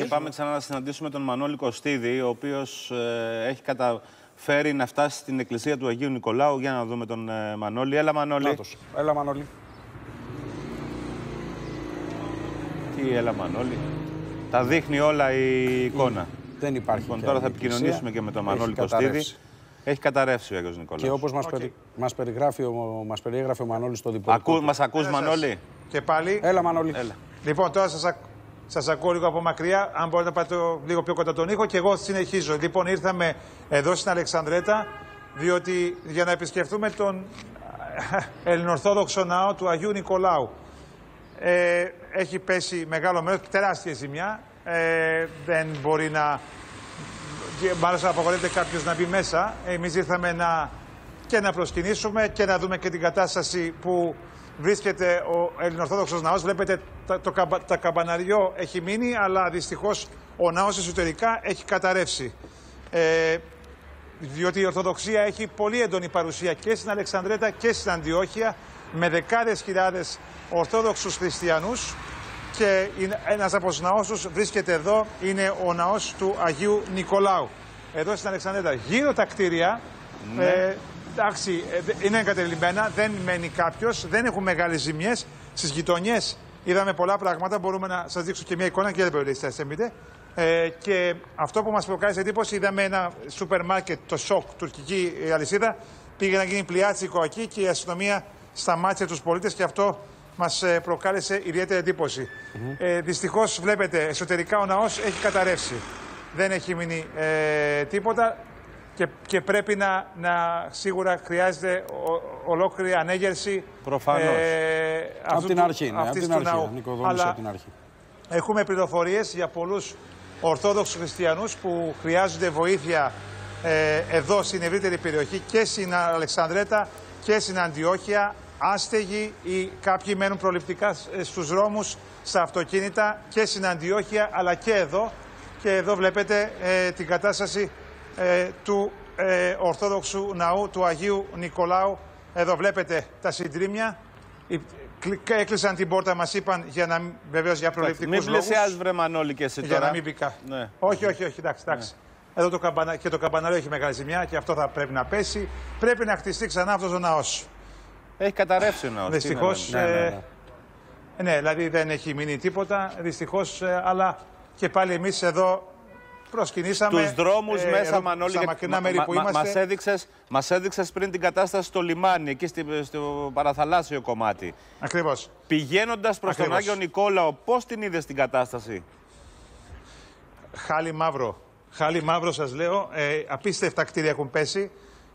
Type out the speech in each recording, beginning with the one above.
πάμε ξανά να συναντήσουμε τον Μανώλη Κωστίδη, ο οποίος έχει καταφέρει να φτάσει στην εκκλησία του Αγίου Νικολάου. Για να δούμε τον Μανώλη. Έλα, Μανώλη. Έλα, Μανώλη. Τι έλα, Μανώλη. Τα δείχνει όλα η εικόνα. Δεν υπάρχει. Λοιπόν, τώρα θα επικοινωνήσουμε και με τον Μανώλη Κωστίδη. Έχει καταρρεύσει ο Άγιος Νικολάος. Και όπως μας περιέγραφε ο Μανώλης στο διπλωματικό. Μας ακούς, Μανώλη? Και πάλι. Έλα, Μανώλη. Έλα. Λοιπόν, τώρα σας ακούω λίγο από μακριά. Αν μπορείτε να πάτε λίγο πιο κοντά τον ήχο. Και εγώ συνεχίζω. Λοιπόν, ήρθαμε εδώ στην Αλεξανδρέτα, διότι για να επισκεφτούμε τον Ελληνοορθόδοξο ναό του Αγίου Νικολάου. Έχει πέσει μεγάλο μέρος, τεράστια ζημιά. Δεν μπορεί να... Μάλλον απαγορεύεται κάποιος να μπει μέσα. Εμείς ήρθαμε και να προσκυνήσουμε και να δούμε και την κατάσταση που βρίσκεται ο Ελληνοορθόδοξος ναός. Βλέπετε τα καμπαναριό έχει μείνει, αλλά δυστυχώς ο ναός εσωτερικά έχει καταρρεύσει. Διότι η Ορθοδοξία έχει πολύ έντονη παρουσία και στην Αλεξανδρέτα και στην Αντιόχεια, με δεκάδες χιλιάδες Ορθόδοξους χριστιανούς, και ένας από τους ναούς τους βρίσκεται εδώ, είναι ο ναός του Αγίου Νικολάου, εδώ στην Αλεξανδρέτα. Γύρω τα κτίρια, εντάξει, είναι εγκατελειμμένα, δεν μένει κάποιος, δεν έχουν μεγάλες ζημιές. Στις γειτονιές είδαμε πολλά πράγματα, μπορούμε να σας δείξω και μια εικόνα και δεν περιορίζετε. Και αυτό που μας προκάλεσε εντύπωση, είδαμε ένα σούπερ μάρκετ, το ΣΟΚ, τουρκική αλυσίδα, πήγε να γίνει πλιάτσικο εκεί και η αστυνομία σταμάτησε τους πολίτες και αυτό μας προκάλεσε ιδιαίτερη εντύπωση. Δυστυχώς βλέπετε, εσωτερικά ο ναός έχει καταρρεύσει. Δεν έχει μείνει τίποτα και πρέπει να σίγουρα χρειάζεται ολόκληρη ανέγερση. Προφανώς. Από την αρχή, από την αρχή. Έχουμε πληροφορίες για πολλούς Ορθόδοξους χριστιανούς που χρειάζονται βοήθεια εδώ στην ευρύτερη περιοχή, και στην Αλεξανδρέτα και στην Αντιόχεια. Άστεγοι ή κάποιοι μένουν προληπτικά στους δρόμους, στα αυτοκίνητα, και στην Αντιόχεια αλλά και εδώ. Και εδώ βλέπετε την κατάσταση του Ορθόδοξου ναού του Αγίου Νικολάου. Εδώ βλέπετε τα συντρίμμια. Έκλεισαν την πόρτα, μας είπαν, βεβαίως για προληπτικούς λόγους. Μην πλησιάζεις, βρε Μανώλη, και εσύ τώρα. Για να μην μπει ναι. Όχι, εντάξει. Ναι. Εδώ το καμπανάριο έχει μεγάλη ζημιά και αυτό θα πρέπει να πέσει. Πρέπει να χτιστεί ξανά αυτός ο ναός. Έχει καταρρεύσει ο ναός. Δυστυχώς. Ναι, δηλαδή δεν έχει μείνει τίποτα, δυστυχώς, αλλά και πάλι εμείς εδώ προσκυνήσαμε. Στους δρόμους μέσα, Μανώλη, στα μακρινά μέρη που είμαστε. Μας έδειξες πριν την κατάσταση στο λιμάνι, εκεί στο παραθαλάσσιο κομμάτι. Ακριβώς. Πηγαίνοντας προς τον Άγιο Νικόλαο, πώς την είδες την κατάσταση? Χάλι μαύρο. Χάλι μαύρο, σας λέω. Απίστευτα κτίρια έχουν πέσει.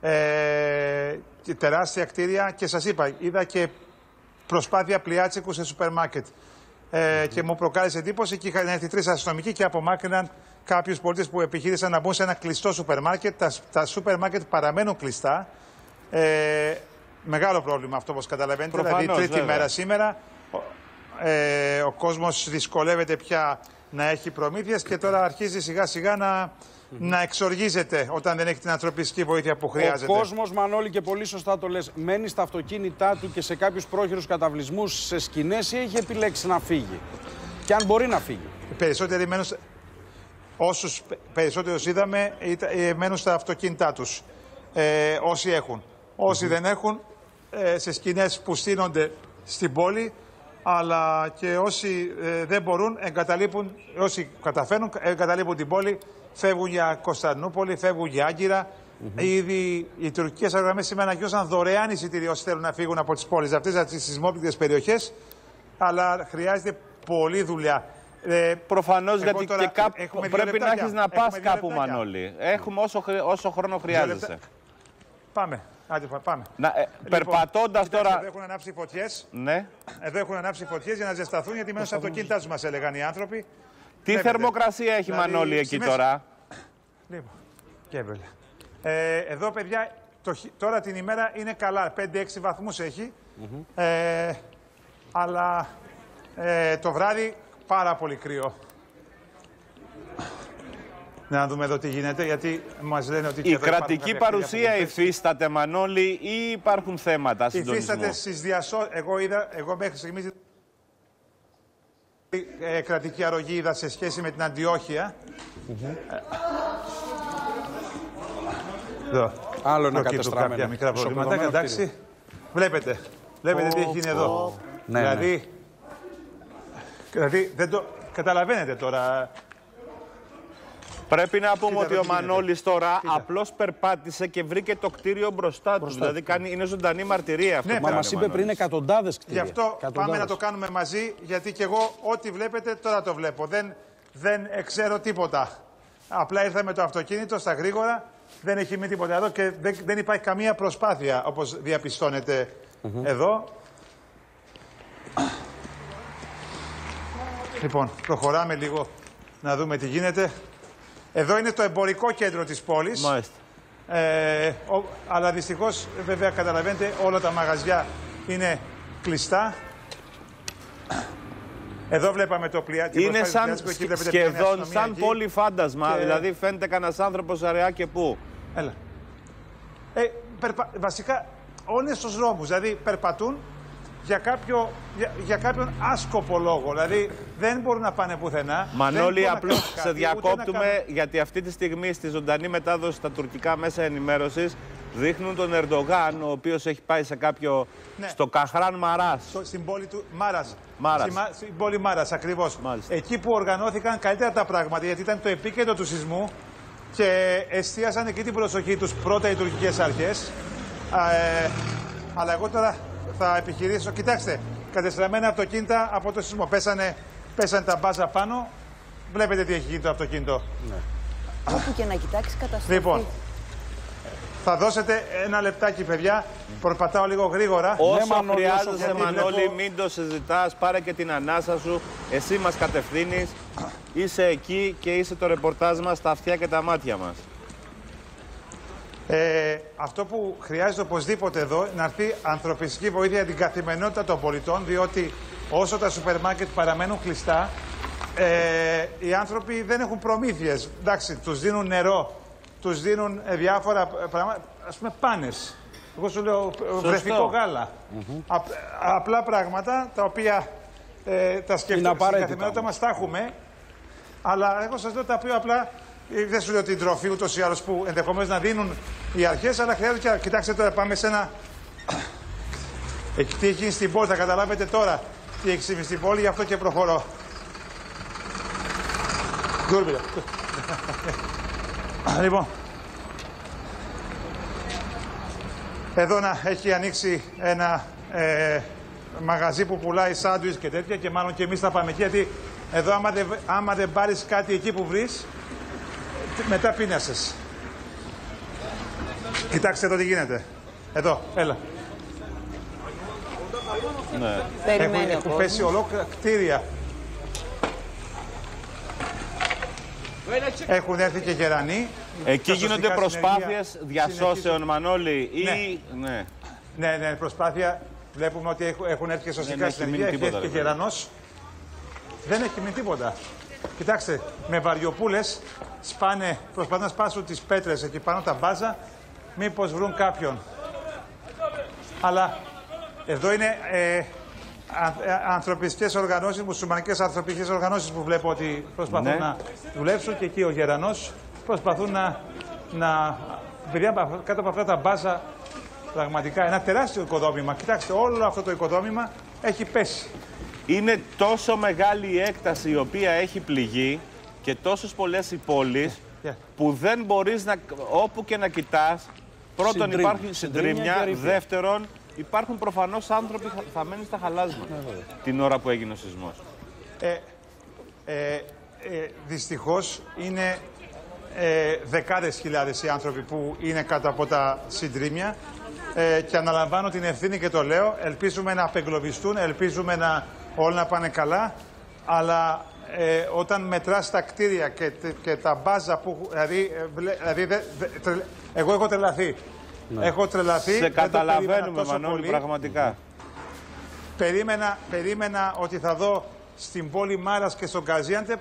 Τεράστια κτίρια, και σας είπα, είδα και προσπάθεια πλιάτσικου σε σούπερ μάρκετ. Και μου προκάλεσε εντύπωση, και είχαν έρθει 3 αστυνομικοί και απομάκρυναν κάποιους πολίτες που επιχείρησαν να μπουν σε ένα κλειστό σούπερ μάρκετ. Τα σούπερ μάρκετ παραμένουν κλειστά. Μεγάλο πρόβλημα αυτό, όπως καταλαβαίνετε. Προφανώς, δηλαδή, τρίτη βέβαια. μέρα σήμερα. Ο κόσμος δυσκολεύεται πια να έχει προμήθειες και τώρα αρχίζει σιγά σιγά να εξοργίζεται όταν δεν έχει την ανθρωπιστική βοήθεια που χρειάζεται. Ο κόσμος, Μανώλη, και πολύ σωστά το λες, μένει στα αυτοκίνητά του και σε κάποιους πρόχειρους καταβλισμούς, σε σκηνές, ή έχει επιλέξει να φύγει? Και αν μπορεί να φύγει? Οι περισσότεροι μένουν, όσους περισσότερους είδαμε, μένουν στα αυτοκίνητά τους. Όσοι έχουν. Όσοι δεν έχουν, σε σκηνές που στείνονται στην πόλη, αλλά και όσοι δεν μπορούν, όσοι καταφέρνουν, εγκαταλείπουν την πόλη, φεύγουν για Κωνσταντινούπολη, φεύγουν για Άγκυρα. Ήδη οι τουρκικές αερογραμμές σήμερα ανακοίνωσαν δωρεάν εισιτήρια όσοι θέλουν να φύγουν από τις πόλεις αυτές, τις σεισμόπληκτες περιοχές, αλλά χρειάζεται πολλή δουλειά. Προφανώς, γιατί τώρα, και κάπου πρέπει να έχεις να πας κάπου, Μανώλη. Έχουμε όσο χρόνο χρειάζεσαι. Πάμε. Άντε, πάμε. Περπατώντας τώρα. Εδώ έχουν ανάψει φωτιές. Ναι. Εδώ έχουν ανάψει φωτιές για να ζεσταθούν, γιατί μένουν στα αυτοκίνητά τους, μας έλεγαν οι άνθρωποι. Τι θερμοκρασία έχει, δηλαδή, Μανώλη, εκεί τώρα? Λοιπόν, και εδώ, παιδιά, τώρα την ημέρα είναι καλά. 5-6 βαθμούς έχει. Αλλά το βράδυ πάρα πολύ κρύο. Να δούμε εδώ τι γίνεται, γιατί μας λένε ότι... Η κρατική παρουσία υφίσταται, Μανώλη, ή υπάρχουν θέματα συντονισμού? Υφίσταται στις εγώ μέχρι στιγμής... κρατική αρρωγή είδα σε σχέση με την Αντιόχεια. Εδώ. Άλλο ένα Προκύπτουν κατεστραμμένο. κάποια μικρά προβλήματα. Ισοπεδωμένο Εντάξει. Βλέπετε τι έχει γίνει εδώ. Ναι, Δηλαδή δεν το καταλαβαίνετε τώρα. Πρέπει να πούμε ότι ο Μανώλης τώρα Κοίτα. απλώς περπάτησε και βρήκε το κτίριο μπροστά του. Δηλαδή είναι ζωντανή μαρτυρία αυτό. Ναι, που Μα κάνει μας ο είπε πριν Μανώλης. εκατοντάδες κτίρια. Γι' αυτό πάμε Εκατοντάδες. να το κάνουμε μαζί, γιατί και εγώ ό,τι βλέπετε τώρα το βλέπω. Δεν ξέρω τίποτα. Απλά ήρθα με το αυτοκίνητο στα γρήγορα, δεν έχει μείνει τίποτα εδώ και δεν υπάρχει καμία προσπάθεια, όπως διαπιστώνετε εδώ. Λοιπόν, προχωράμε λίγο να δούμε τι γίνεται. Εδώ είναι το εμπορικό κέντρο της πόλης. Μάλιστα. Αλλά δυστυχώς, βέβαια, καταλαβαίνετε, όλα τα μαγαζιά είναι κλειστά. Εδώ βλέπαμε το πλοιάρι. Είναι σαν, σχεδόν σαν πόλη φάντασμα. Και... Δηλαδή φαίνεται κανένας άνθρωπος αραιά και πού. Έλα. Βασικά όλοι στους δρόμους, δηλαδή περπατούν για κάποιον άσκοπο λόγο. Δηλαδή δεν μπορούν να πάνε πουθενά. Μανώλη, απλώς σε διακόπτουμε, γιατί αυτή τη στιγμή στη ζωντανή μετάδοση στα τουρκικά μέσα ενημέρωσης δείχνουν τον Ερντογάν, ο οποίος έχει πάει σε κάποιο... Ναι. στο Καχράν Μαράς. Στην πόλη του Μάρας. Μάρας. Στην πόλη Μάρας, ακριβώς. Μάλιστα. Εκεί που οργανώθηκαν καλύτερα τα πράγματα, γιατί ήταν το επίκεντρο του σεισμού και εστίασαν εκεί την προσοχή τους πρώτα οι τουρκικές αρχές. Αλλά εγώ τώρα θα επιχειρήσω. Κοιτάξτε, κατεστραμμένα αυτοκίνητα από το σεισμό. Πέσανε τα μπάζα πάνω. Βλέπετε τι έχει γίνει το αυτοκίνητο. Ναι. Όπου και να κοιτάξει καταστροφή. Λοιπόν, θα δώσετε ένα λεπτάκι, παιδιά. Προπατάω λίγο γρήγορα. Όσο Μανώλη, χρειάζεσαι, γιατί Μανώλη, βλέπω- μην το συζητάς, πάρε και την ανάσα σου. Εσύ μας κατευθύνεις, είσαι εκεί και είσαι το ρεπορτάζ μας στα αυτιά και τα μάτια μας. Αυτό που χρειάζεται οπωσδήποτε εδώ είναι να έρθει ανθρωπιστική βοήθεια για την καθημερινότητα των πολιτών, διότι όσο τα σούπερ μάρκετ παραμένουν κλειστά, οι άνθρωποι δεν έχουν προμήθειες. Εντάξει, τους δίνουν νερό, τους δίνουν διάφορα πράγματα, ας πούμε πάνες. Εγώ σου λέω βρεφικό γάλα. Απλά πράγματα τα οποία τα σκέφτομαι στην καθημερινότητα μας τα έχουμε, αλλά εγώ σας λέω τα οποία απλά. Δεν σου λέω την τροφή ούτως ή άλλως που ενδεχομένως να δίνουν οι αρχές, αλλά χρειάζεται και. Κοιτάξτε τώρα, πάμε σε ένα. Τι έχει γίνει στην πόλη, θα καταλάβετε τώρα τι έχει συμβεί στην πόλη, γι' αυτό και προχωρώ. Γκούρμπιλα. Λοιπόν. Εδώ να έχει ανοίξει ένα μαγαζί που πουλάει σάντουιτς και τέτοια και μάλλον και εμείς θα πάμε εκεί, γιατί εδώ άμα δεν πάρεις κάτι εκεί που βρεις, μετά πίνασες. Κοιτάξτε εδώ τι γίνεται. Εδώ, έλα. Ναι. Περιμένει ο Έχουν πέσει κόσμος. ολόκληρα κτίρια. Έχουν έρθει και γερανοί. Εκεί Τα γίνονται σωστικά προσπάθειες συνεργεία διασώσεων, συνεχίζουν. Μανώλη, ή... Ναι. Ναι. Ναι, προσπάθεια. Βλέπουμε ότι έχουν έρθει και σωστικά έχει συνεργεία. μείνει Έχει τίποτα, έρθει και ρε παιδί. γερανός. Δεν έχει μείνει τίποτα. Κοιτάξτε, με βαριοπούλες προσπαθούν να σπάσουν τις πέτρες εκεί πάνω τα μπάζα, μήπως βρουν κάποιον. Αλλά εδώ είναι ανθρωπιστικές οργανώσεις, μουσουλμανικές ανθρωπιστικές οργανώσεις που βλέπω ότι προσπαθούν Ναι. να δουλέψουν, και εκεί ο γερανός προσπαθούν να παιδιά, κάτω από αυτά τα μπάζα, πραγματικά ένα τεράστιο οικοδόμημα. Κοιτάξτε, όλο αυτό το οικοδόμημα έχει πέσει. Είναι τόσο μεγάλη η έκταση η οποία έχει πληγεί και τόσες πολλές οι πόλεις που δεν μπορείς να, όπου και να κοιτάς, πρώτον Συντρίμμια. υπάρχουν Συντρίμμια συντρίμμια, και ρήπια. δεύτερον υπάρχουν προφανώς άνθρωποι θαμμένοι στα χαλάσματα την ώρα που έγινε ο σεισμός. Δυστυχώς είναι δεκάδες χιλιάδες οι άνθρωποι που είναι κάτω από τα συντρίμμια και αναλαμβάνω την ευθύνη και το λέω. Ελπίζουμε να απεγκλωβιστούν, ελπίζουμε όλα να πάνε καλά, αλλά όταν μετράς τα κτίρια και τα μπάζα που... εγώ έχω τρελαθεί. Ναι. Έχω τρελαθεί. Σε καταλαβαίνουμε, Μανώλη, πολύ. πραγματικά. Περίμενα ότι θα δω στην πόλη Μάρας και στον Γκαζιάντεπ,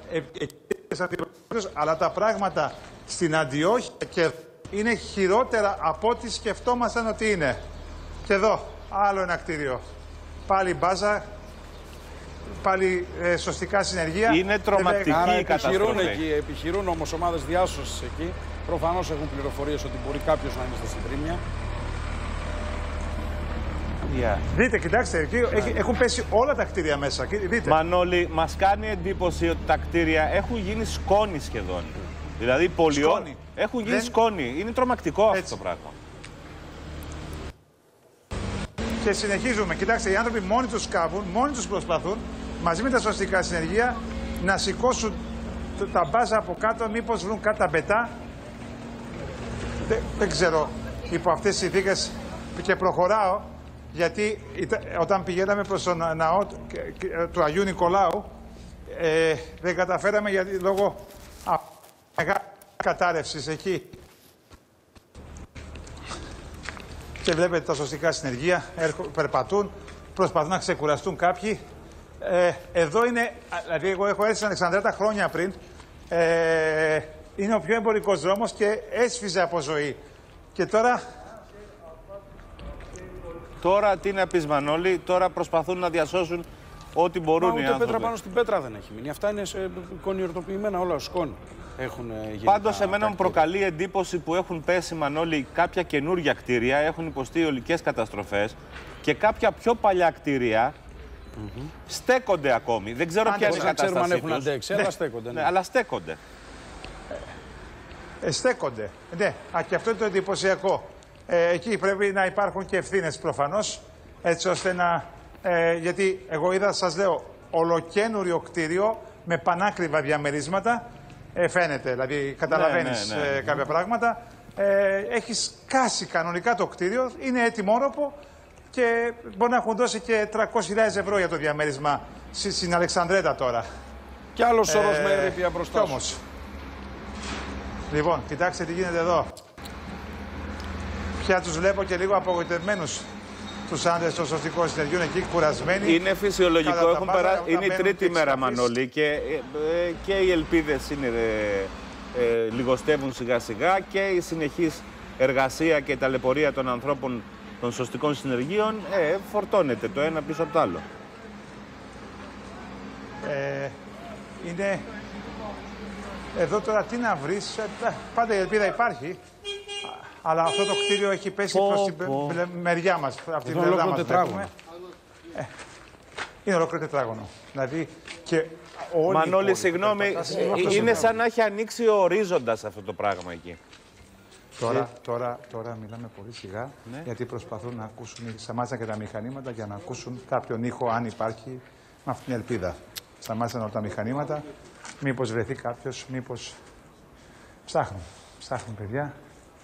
αλλά τα πράγματα στην Αντιόχεια και είναι χειρότερα από ό,τι σκεφτόμασταν ότι είναι. Και εδώ, άλλο ένα κτίριο. Πάλι μπάζα. πάλι σωστικά συνεργεία. Είναι τρομακτική η καταστροφή. Επιχειρούν όμως ομάδες διάσωσης εκεί. Προφανώς έχουν πληροφορίες ότι μπορεί κάποιος να είναι στα συντρίμμια. Δείτε, κοιτάξτε, εκεί έχουν πέσει όλα τα κτίρια μέσα. Δείτε. Μανώλη, μας κάνει εντύπωση ότι τα κτίρια έχουν γίνει σκόνη σχεδόν. Δηλαδή, πολιών έχουν γίνει σκόνη. Είναι τρομακτικό αυτό το πράγμα. Και συνεχίζουμε. Κοιτάξτε, οι άνθρωποι μόνοι τους σκάβουν, μόνοι τους προσπαθούν, μαζί με τα σωστικά συνεργεία, να σηκώσουν τα μπάζα από κάτω, μήπως βρουν κάτι τα μπετά. Δεν ξέρω, υπό αυτές τις συνθήκες, και προχωράω, γιατί όταν πηγαίναμε προς τον ναό του Αγίου Νικολάου, δεν καταφέραμε γιατί λόγω μεγάλης κατάρρευσης εκεί. Και βλέπετε τα σωστικά συνεργεία, περπατούν, προσπαθούν να ξεκουραστούν κάποιοι. Εδώ είναι, δηλαδή εγώ έχω έρθει στην Αλεξανδρέτα χρόνια πριν, είναι ο πιο εμπορικός δρόμος και έσφιζε από ζωή. Και τώρα... Τώρα τι να πεις, Μανώλη, τώρα προσπαθούν να διασώσουν ό,τι μπορούν οι άνθρωποι. Ούτε πέτρα πάνω στην πέτρα δεν έχει μείνει. Αυτά είναι κονιορτοποιημένα όλα ως σκόνη. Πάντως εμένα μου προκαλεί εντύπωση που έχουν πέσει, Μανώλη, κάποια καινούργια κτίρια, έχουν υποστεί ολικές καταστροφές και κάποια πιο παλιά κτίρια στέκονται ακόμη. Δεν ξέρω ποια είναι η κατάστασή τους. Αν έχουν αντέξει, αλλά στέκονται. Ναι, αλλά στέκονται. Στέκονται. Ναι, και αυτό είναι το εντυπωσιακό. Εκεί πρέπει να υπάρχουν και ευθύνες προφανώς, έτσι ώστε να... γιατί εγώ είδα, σας λέω, ολοκένουριο κτίριο με πανάκριβα διαμερίσματα. Φαίνεται, δηλαδή καταλαβαίνεις κάποια πράγματα. Έχει σκάσει κανονικά το κτίριο, είναι έτοιμο όροπο και μπορεί να έχουν δώσει και 300.000 ευρώ για το διαμέρισμα στην Αλεξανδρέτα τώρα. Κι άλλος όρος με ερήπια μπροστά όμως. Λοιπόν, κοιτάξτε τι γίνεται εδώ. Πια τους βλέπω και λίγο απογοητευμένους τους άντρες των σωστικών συνεργείων εκεί, κουρασμένοι. Είναι φυσιολογικό, είναι η τρίτη μέρα, Μανώλη, και οι ελπίδες λιγοστεύουν σιγά σιγά και η συνεχής εργασία και η ταλαιπωρία των ανθρώπων των σωστικών συνεργείων φορτώνεται το ένα πίσω από το άλλο. Είναι... Εδώ τώρα τι να βρεις, πάντα η ελπίδα υπάρχει, αλλά αυτό το κτίριο έχει πέσει προς την μεριά μας, από την πλευρά μας βλέπουμε. Είναι ολόκληρο τετράγωνο. Δηλαδή και όλοι... Μανώλη, συγγνώμη, είναι σαν να έχει ανοίξει ο ορίζοντας αυτό το πράγμα εκεί. Τώρα μιλάμε πολύ σιγά, γιατί προσπαθούν να ακούσουν, σταμάτησαν και τα μηχανήματα για να ακούσουν κάποιον ήχο, αν υπάρχει, με αυτήν την ελπίδα. Σταμάτησαν όλα τα μηχανήματα, μήπως βρεθεί κάποιος, μήπως... Ψάχνουν παιδιά.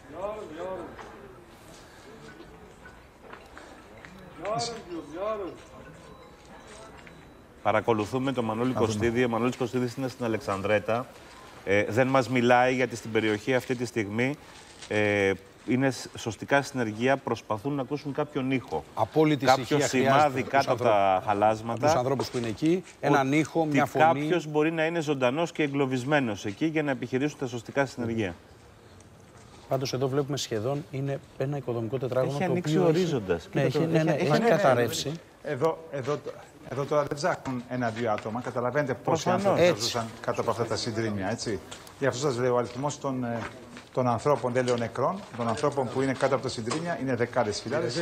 Παρακολουθούμε τον Μανώλη Κωστίδη. Ο Μανώλης Κωστίδης είναι στην Αλεξανδρέτα. Δεν μας μιλάει γιατί στην περιοχή αυτή τη στιγμή είναι σωστικά συνεργεία, προσπαθούν να ακούσουν κάποιον ήχο. Απόλυτη κάποιο σημάδι κάτω από τα χαλάσματα. Τους ανθρώπους που είναι εκεί, έναν ήχο, μια φωνή. Κάποιος μπορεί να είναι ζωντανός και εγκλωβισμένος εκεί για να επιχειρήσουν τα σωστικά συνεργεία. Πάντως εδώ βλέπουμε σχεδόν είναι ένα οικοδομικό τετράγωνο. Έχει ανοίξει ο ορίζοντας. Έχει καταρρεύσει. Εδώ τώρα δεν ψάχνουν ένα-δύο άτομα. Καταλαβαίνετε πόσοι άνθρωποι ζούσαν κάτω από αυτά τα συντρίμμια, έτσι. Γι' αυτό σας λέω, ο αριθμός των ανθρώπων, δεν λέω νεκρών, των ανθρώπων που είναι κάτω από τα συντρίμμια είναι δεκάδες χιλιάδες.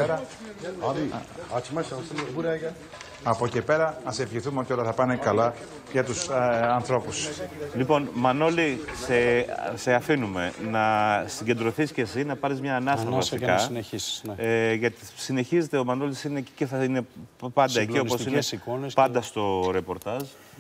Από εκεί πέρα, ας ευχηθούμε ότι όλα θα πάνε καλά για τους ανθρώπους. Λοιπόν, Μανώλη, σε αφήνουμε να συγκεντρωθείς και εσύ, να πάρεις μια ανάσα βασικά. Και να συνεχίσεις, ναι. Γιατί συνεχίζεται, ο Μανώλης είναι εκεί και θα είναι πάντα εκεί, όπως είναι πάντα στο ρεπορτάζ.